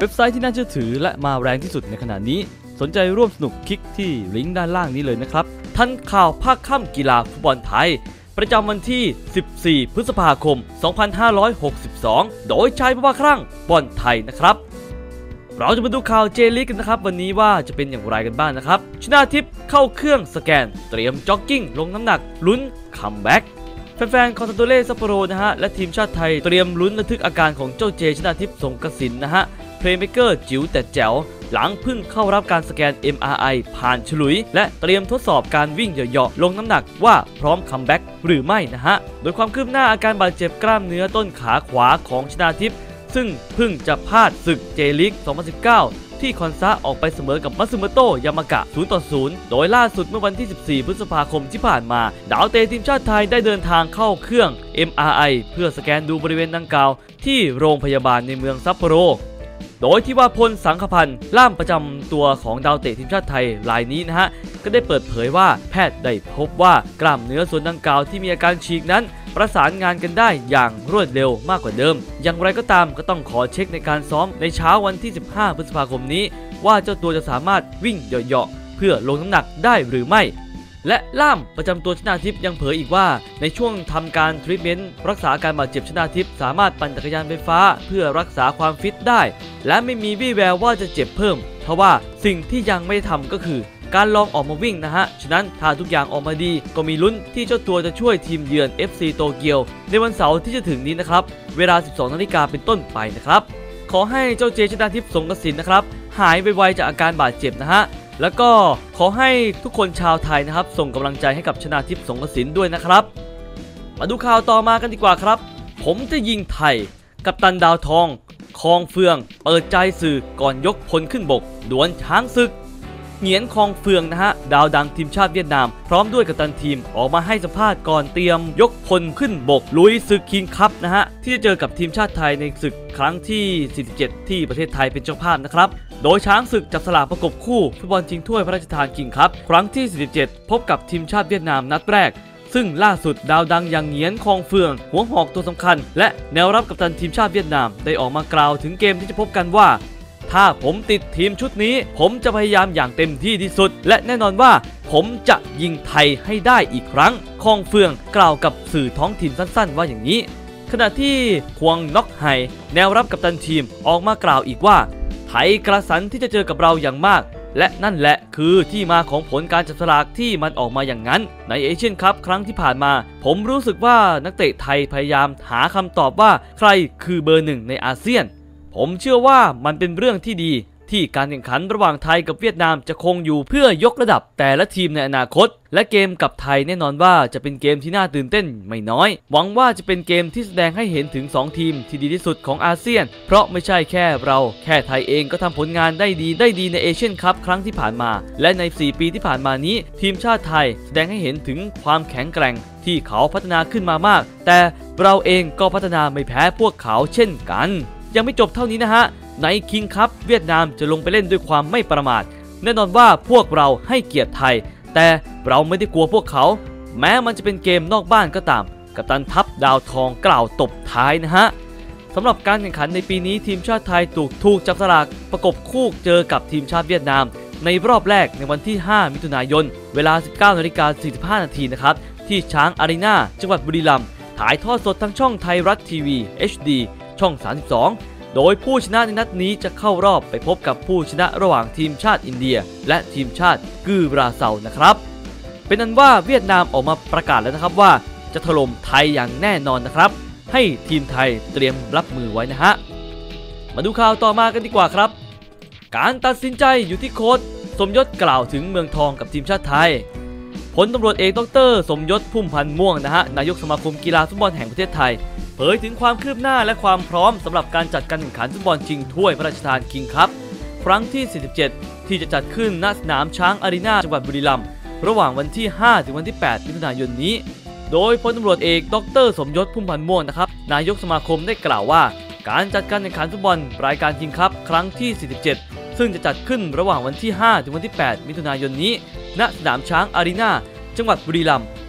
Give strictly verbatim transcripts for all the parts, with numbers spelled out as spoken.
เว็บไซต์ที่น่าเชื่อถือและมาแรงที่สุดในขณะนี้สนใจร่วมสนุกคลิกที่ลิงก์ด้านล่างนี้เลยนะครับทันข่าวภาคค่ำกีฬาฟุตบอลไทยประจำวันที่สิบสี่พฤษภาคมสองพันห้าร้อยหกสิบสองโดยชายผู้บ้าคลั่งบอลไทยนะครับเราจะมาดูข่าวเจลีกกันนะครับวันนี้ว่าจะเป็นอย่างไรกันบ้างนะครับชนาทิพย์เข้าเครื่องสแกนเตรียมจ็อกกิ้งลงน้ำหนักลุ้นคัมแบ็กแฟนๆคอนซาโดเล่ซัปโปโรนะฮะและทีมชาติไทยเตรียมลุ้นระทึกอาการของเจ้าเจชนาทิพย์สงกสินนะฮะเพลย์เมเกอร์จิ๋วแต่แจ๋วหลังเพิ่งเข้ารับการสแกน เอ็ม อาร์ ไอ ผ่านฉลุยและเตรียมทดสอบการวิ่งเหยาะๆลงน้ำหนักว่าพร้อมคัมแบ็กหรือไม่นะฮะโดยความคืบหน้าอาการบาดเจ็บกล้ามเนื้อต้นขาขวาของชนาทิพย์ซึ่งเพิ่งจะพลาดศึกเจลีกสองพันสิบเก้าที่คอนซาออกไปเสมอกับมัตสึโมโตะยามากะ ศูนย์ต่อศูนย์ โดยล่าสุดเมื่อวันที่สิบสี่พฤษภาคมที่ผ่านมาดาวเตะทีมชาติไทยได้เดินทางเข้าเครื่อง เอ็ม อาร์ ไอ เพื่อสแกนดูบริเวณดังกล่าวที่โรงพยาบาลในเมืองซัปโปโรโดยที่ว่าพลสังคพันธ์ล่ามประจำตัวของดาวเตะทีมชาติไทยรายนี้นะฮะก็ได้เปิดเผยว่าแพทย์ได้พบว่ากล้ามเนื้อส่วนดังกล่าวที่มีอาการฉีกนั้นประสานงานกันได้อย่างรวดเร็วมากกว่าเดิมอย่างไรก็ตามก็ต้องขอเช็คในการซ้อมในเช้าวันที่สิบห้าพฤษภาคมนี้ว่าเจ้าตัวจะสามารถวิ่งเหยาะๆเพื่อลงน้ำหนักได้หรือไม่และล่ามประจำตัวชนาทิพย์ยังเผยอีกว่าในช่วงทำการทรีทเมนต์รักษาอาการบาดเจ็บชนาทิพย์สามารถปั่นจักรยานไฟฟ้าเพื่อรักษาความฟิตได้และไม่มีวี่แววว่าจะเจ็บเพิ่มเพราะว่าสิ่งที่ยังไม่ทำก็คือการลองออกมาวิ่งนะฮะฉะนั้นถ้าทุกอย่างออกมาดีก็มีลุ้นที่เจ้าตัวจะช่วยทีมเยือน เอฟ ซี โตเกียวในวันเสาร์ที่จะถึงนี้นะครับเวลา สิบสองนาฬิกาเป็นต้นไปนะครับขอให้เจ้าเจชนาทิพย์สงกสินนะครับหายไวๆจากอาการบาดเจ็บนะฮะแล้วก็ขอให้ทุกคนชาวไทยนะครับส่งกำลังใจให้กับชนาทิพย์สงกสินด้วยนะครับมาดูข่าวต่อมากันดีกว่าครับผมจะยิงไทยกัปตันดาวทองคองเฟืองเปิดใจสื่อก่อนยกพลขึ้นบกดวลช้างศึกเหงียนคองเฟืองนะฮะดาวดังทีมชาติเวียดนามพร้อมด้วยกัปตันทีมออกมาให้สัมภาษณ์ก่อนเตรียมยกพลขึ้นบกลุยศึกคิงคัพนะฮะที่จะเจอกับทีมชาติไทยในศึกครั้งที่สี่สิบเจ็ดที่ประเทศไทยเป็นเจ้าภาพนะครับโดยช้างศึกจับสลากประกบคู่ฟุตบอลชิงถ้วยพระราชทานคิงคัพครั้งที่สี่สิบเจ็ดพบกับทีมชาติเวียดนามนัดแรกซึ่งล่าสุดดาวดังอย่างเหงียนคองเฟืองหัวหอกตัวสำคัญและแนวรับกัปตันทีมชาติเวียดนามได้ออกมากล่าวถึงเกมที่จะพบกันว่าถ้าผมติดทีมชุดนี้ผมจะพยายามอย่างเต็มที่ที่สุดและแน่นอนว่าผมจะยิงไทยให้ได้อีกครั้งคองเฟืองกล่าวกับสื่อท้องถิ่นสั้นๆว่าอย่างนี้ขณะที่ควงน็อกไฮแนวรับกัปตันทีมออกมากล่าวอีกว่าไทยกระสันที่จะเจอกับเราอย่างมากและนั่นแหละคือที่มาของผลการจับสลากที่มันออกมาอย่างนั้นในเอเชียนคัพครั้งที่ผ่านมาผมรู้สึกว่านักเตะไทยพยายามหาคำตอบว่าใครคือเบอร์หนึ่งในอาเซียนผมเชื่อว่ามันเป็นเรื่องที่ดีที่การแข่งขันระหว่างไทยกับเวียดนามจะคงอยู่เพื่อยกระดับแต่ละทีมในอนาคตและเกมกับไทยแน่นอนว่าจะเป็นเกมที่น่าตื่นเต้นไม่น้อยหวังว่าจะเป็นเกมที่แสดงให้เห็นถึงสองทีมที่ดีที่สุดของอาเซียนเพราะไม่ใช่แค่เราแค่ไทยเองก็ทำผลงานได้ดีได้ดีในเอเชียนคัพครั้งที่ผ่านมาและในสี่ปีที่ผ่านมานี้ทีมชาติไทยแสดงให้เห็นถึงความแข็งแกร่งที่เขาพัฒนาขึ้นมามากแต่เราเองก็พัฒนาไม่แพ้พวกเขาเช่นกันยังไม่จบเท่านี้นะฮะในคิงคัพเวียดนามจะลงไปเล่นด้วยความไม่ประมาทแน่นอนว่าพวกเราให้เกียรติไทยแต่เราไม่ได้กลัวพวกเขาแม้มันจะเป็นเกมนอกบ้านก็ตามกัปตันทัพดาวทองกล่าวตบท้ายนะฮะสำหรับการแข่งขันในปีนี้ทีมชาติไทยถูกถูกจับสลากประกบคู่เจอกับทีมชาติเวียดนามในรอบแรกในวันที่ห้ามิถุนายนเวลา สิบเก้านาฬิกาสี่สิบห้านาทีนะครับที่ช้างอารีนาจังหวัดบุรีรัมย์ถ่ายทอดสดทางช่องไทยรัฐทีวี เอช ดี ช่องสามสิบสองโดยผู้ชนะในนัดนี้จะเข้ารอบไปพบกับผู้ชนะระหว่างทีมชาติอินเดียและทีมชาติกือราเซานะครับเป็นนั้นว่าเวียดนามออกมาประกาศแล้วนะครับว่าจะถล่มไทยอย่างแน่นอนนะครับให้ทีมไทยเตรียมรับมือไว้นะฮะมาดูข่าวต่อมากันดีกว่าครับการตัดสินใจอยู่ที่โค้ชสมยศกล่าวถึงเมืองทองกับทีมชาติไทยพลตำรวจเอกดร.สมยศพุ่มพันธ์ม่วงนะฮะนายกสมาคมกีฬาฟุตบอลแห่งประเทศไทยเผยถึงความคืบหน้าและความพร้อมสำหรับการจัดการแข่งขันฟุตบอลชิงถ้วยพระราชทานคิงคัพครั้งที่สี่สิบเจ็ดที่จะจัดขึ้นณสนามช้างอารีนาจังหวัดบุรีรัมย์ระหว่างวันที่ห้าถึงวันที่แปดมิถุนายนนี้โดยพลตำรวจเอกดร.สมยศพุ่มพันธ์ม่วงนะครับนายกสมาคมได้กล่าวว่าการจัดการแข่งขันฟุตบอลรายการคิงคัพครั้งที่สี่สิบเจ็ดซึ่งจะจัดขึ้นระหว่างวันที่ห้าถึงวันที่แปดมิถุนายนนี้ณสนามช้างอารีนาจังหวัดบุรีรัมย์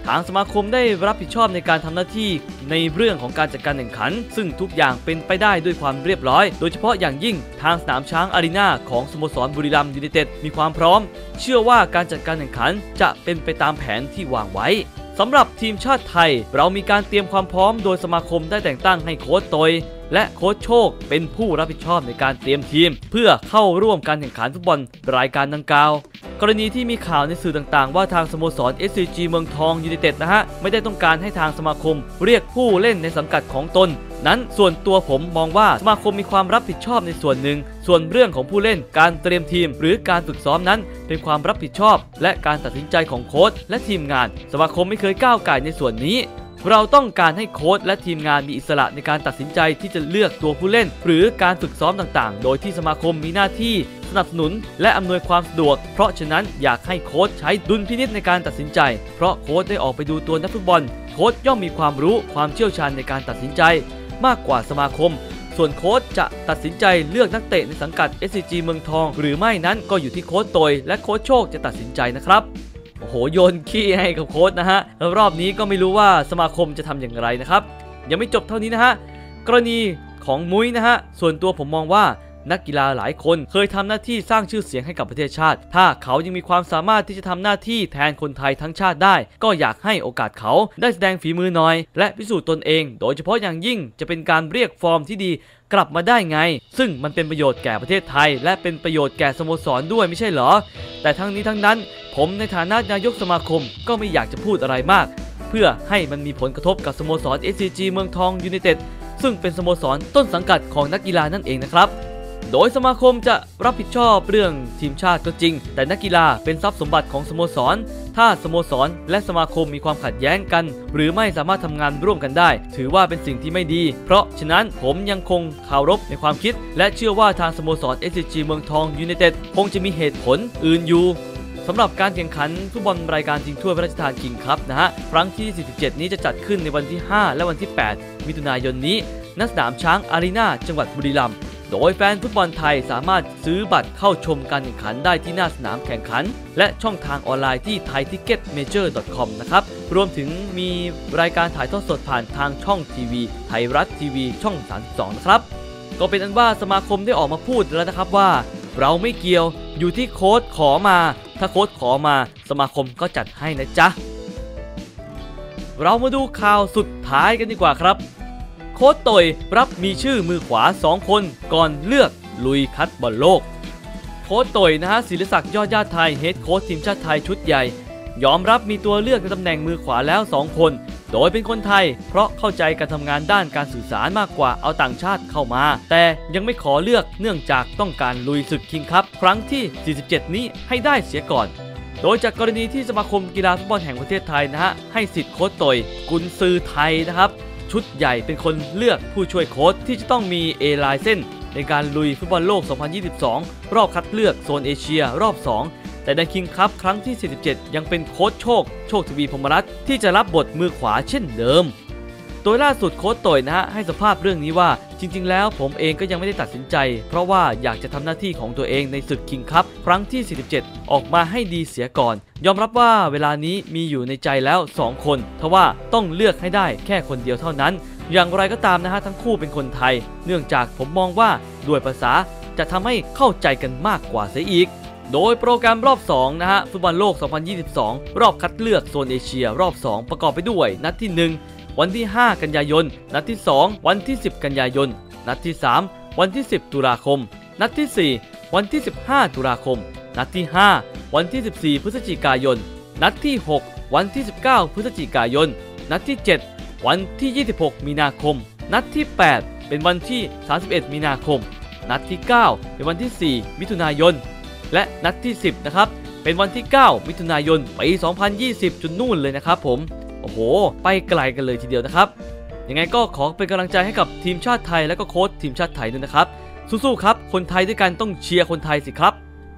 ทางสมาคมได้รับผิดชอบในการทำหน้าที่ในเรื่องของการจัดการแข่งขันซึ่งทุกอย่างเป็นไปได้ด้วยความเรียบร้อยโดยเฉพาะอย่างยิ่งทางสนามช้างอารีนาของสโมสรบุรีรัมย์ยูไนเต็ดมีความพร้อมเชื่อว่าการจัดการแข่งขันจะเป็นไปตามแผนที่วางไว้สำหรับทีมชาติไทยเรามีการเตรียมความพร้อมโดยสมาคมได้แต่งตั้งให้โค้ชโตยและโค้ชโชคเป็นผู้รับผิดชอบในการเตรียมทีมเพื่อเข้าร่วมการแข่งขันฟุตบอลรายการดังกล่าวกรณีที่มีข่าวในสื่อต่างๆว่าทางสโมสร เอส ซี จี เมืองทองยูไนเต็ดนะฮะไม่ได้ต้องการให้ทางสมาคมเรียกผู้เล่นในสังกัดของตนนั้นส่วนตัวผมมองว่าสมาคมมีความรับผิดชอบในส่วนหนึ่งส่วนเรื่องของผู้เล่นการเตรียมทีมหรือการฝึกซ้อมนั้นเป็นความรับผิดชอบและการตัดสินใจของโค้ชและทีมงานสมาคมไม่เคยก้าวก่ายในส่วนนี้เราต้องการให้โค้ชและทีมงานมีอิสระในการตัดสินใจที่จะเลือกตัวผู้เล่นหรือการฝึกซ้อมต่างๆโดยที่สมาคมมีหน้าที่สนับสนุนและอำนวยความสะดวกเพราะฉะนั้นอยากให้โค้ชใช้ดุลพินิจในการตัดสินใจเพราะโค้ชได้ออกไปดูตัวนักฟุตบอลโค้ชย่อมมีความรู้ความเชี่ยวชาญในการตัดสินใจมากกว่าสมาคมส่วนโค้ชจะตัดสินใจเลือกนักเตะในสังกัด เอส ซี จี เมืองทองหรือไม่นั้นก็อยู่ที่โค้ชโตยและโค้ชโชคจะตัดสินใจนะครับโอ้โหโยนขี้ให้กับโค้ชนะฮะแล้วรอบนี้ก็ไม่รู้ว่าสมาคมจะทำอย่างไรนะครับยังไม่จบเท่านี้นะฮะกรณีของมุ้ยนะฮะส่วนตัวผมมองว่านักกีฬาหลายคนเคยทำหน้าที่สร้างชื่อเสียงให้กับประเทศชาติถ้าเขายังมีความสามารถที่จะทำหน้าที่แทนคนไทยทั้งชาติได้ก็อยากให้โอกาสเขาได้แสดงฝีมือหน่อยและพิสูจน์ตนเองโดยเฉพาะอย่างยิ่งจะเป็นการเรียกฟอร์มที่ดีกลับมาได้ไงซึ่งมันเป็นประโยชน์แก่ประเทศไทยและเป็นประโยชน์แก่สโมสรด้วยไม่ใช่เหรอแต่ทั้งนี้ทั้งนั้นผมในฐานะนายกสมาคมก็ไม่อยากจะพูดอะไรมากเพื่อให้มันมีผลกระทบกับสโมสร เอส ซี จี เมืองทองยูไนเต็ดซึ่งเป็นสโมสรต้นสังกัดของนักกีฬานั่นเองนะครับโดยสมาคมจะรับผิดชอบเรื่องทีมชาติก็จริงแต่นักกีฬาเป็นทรัพย์สมบัติของสโมสรถ้าสโมสรและสมาคมมีความขัดแย้งกันหรือไม่สามารถทำงานร่วมกันได้ถือว่าเป็นสิ่งที่ไม่ดีเพราะฉะนั้นผมยังคงเคารพในความคิดและเชื่อว่าทางสโมสร เอส ซี จี เมืองทองยูไนเต็ดคงจะมีเหตุผลอื่นอยู่สำหรับการแข่งขันฟุตบอลรายการชิงถ้วยพระราชทานคิงส์คัพนะฮะครั้งที่สี่สิบเจ็ดนี้จะจัดขึ้นในวันที่ห้าและวันที่แปดมิถุนายนนี้ณสนามช้างอารีนาจังหวัดบุรีรัมย์โดยแฟนฟุตบอลไทยสามารถซื้อบัตรเข้าชมการแข่งขันได้ที่หน้าสนามแข่งขันและช่องทางออนไลน์ที่ ไทยทิกเก็ตเมเจอร์ ดอท คอม นะครับรวมถึงมีรายการถ่ายทอดสดผ่านทางช่องทีวีไทยรัฐทีวีช่องสามสิบสองนะครับก็เป็นอันว่าสมาคมได้ออกมาพูดแล้วนะครับว่าเราไม่เกี่ยวอยู่ที่โค้ชขอมาถ้าโค้ชขอมาสมาคมก็จัดให้นะจ๊ะเรามาดูข่าวสุดท้ายกันดีกว่าครับโค้ชโตยรับมีชื่อมือขวาสองคนก่อนเลือกลุยคัดบอลโลกโค้ชโตยนะฮะศิริศักดิ์ยอดญาติไทยเฮดโค้ชทีมชาติไทยชุดใหญ่ยอมรับมีตัวเลือกในตำแหน่งมือขวาแล้วสองคนโดยเป็นคนไทยเพราะเข้าใจการทำงานด้านการสื่อสารมากกว่าเอาต่างชาติเข้ามาแต่ยังไม่ขอเลือกเนื่องจากต้องการลุยศึกคิงส์คัพครั้งที่สี่สิบเจ็ดนี้ให้ได้เสียก่อนโดยจากกรณีที่สมาคมกีฬาฟุตบอลแห่งประเทศไทยนะฮะให้สิทธิ์โค้ชโตยกุนซือไทยนะครับชุดใหญ่เป็นคนเลือกผู้ช่วยโค้ชที่จะต้องมี เอ ไลเซนส์ในการลุยฟุตบอลโลก สองพันยี่สิบสอง รอบคัดเลือกโซนเอเชียรอบสองแต่ในคิงส์คัพครั้งที่สี่สิบเจ็ดยังเป็นโค้ชโชคโชคทวีพรหมรัตน์ที่จะรับบทมือขวาเช่นเดิมโดยล่าสุดโค้ชโตยนะฮะให้สัมภาษณ์เรื่องนี้ว่าจริงๆแล้วผมเองก็ยังไม่ได้ตัดสินใจเพราะว่าอยากจะทำหน้าที่ของตัวเองในศึกคิงส์คัพครั้งที่สี่สิบเจ็ดออกมาให้ดีเสียก่อนยอมรับว่าเวลานี้มีอยู่ในใจแล้วสองคนทว่าต้องเลือกให้ได้แค่คนเดียวเท่านั้นอย่างไรก็ตามนะฮะทั้งคู่เป็นคนไทยเนื่องจากผมมองว่าด้วยภาษาจะทำให้เข้าใจกันมากกว่าเสียอีกโดยโปรแกรมรอบสองนะฮะฟุตบอลโลก สองพันยี่สิบสอง รอบคัดเลือกโซนเอเชียรอบสองประกอบไปด้วยนัดที่หนึ่งวันที่ห้ากันยายนนัดที่สองวันที่สิบกันยายนนัดที่สามวันที่สิบตุลาคมนัดที่สี่วันที่สิบห้าตุลาคมนัดที่ห้าวันที่สิบสี่พฤศจิกายนนัดที่หกวันที่สิบเก้าพฤศจิกายนนัดที่เจ็ดวันที่ยี่สิบหกมีนาคมนัดที่แปดเป็นวันที่สามสิบเอ็ดมีนาคมนัดที่เก้าเป็นวันที่สี่มิถุนายนและนัดที่สิบนะครับเป็นวันที่เก้ามิถุนายนปีสองพันยี่สิบจนนู่นเลยนะครับผมโอ้โหไปไกลกันเลยทีเดียวนะครับยังไงก็ขอเป็นกำลังใจให้กับทีมชาติไทยและก็โค้ชทีมชาติไทยด้วยนะครับสู้ๆครับคนไทยด้วยกันต้องเชียร์คนไทยสิครับ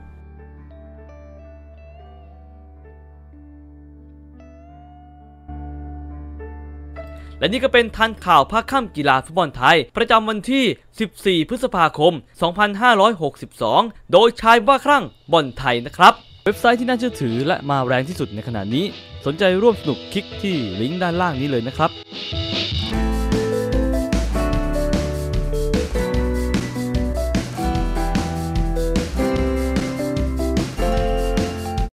และนี่ก็เป็นทันข่าวภาคค่ำกีฬาฟุตบอลไทยประจำวันที่สิบสี่พฤษภาคมสองพันห้าร้อยหกสิบสองโดยชายว่าคลั่งบอลไทยนะครับเว็บไซต์ที่น่าเชื่อถือและมาแรงที่สุดในขณะนี้สนใจร่วมสนุกคลิกที่ลิงก์ด้านล่างนี้เลยนะครับ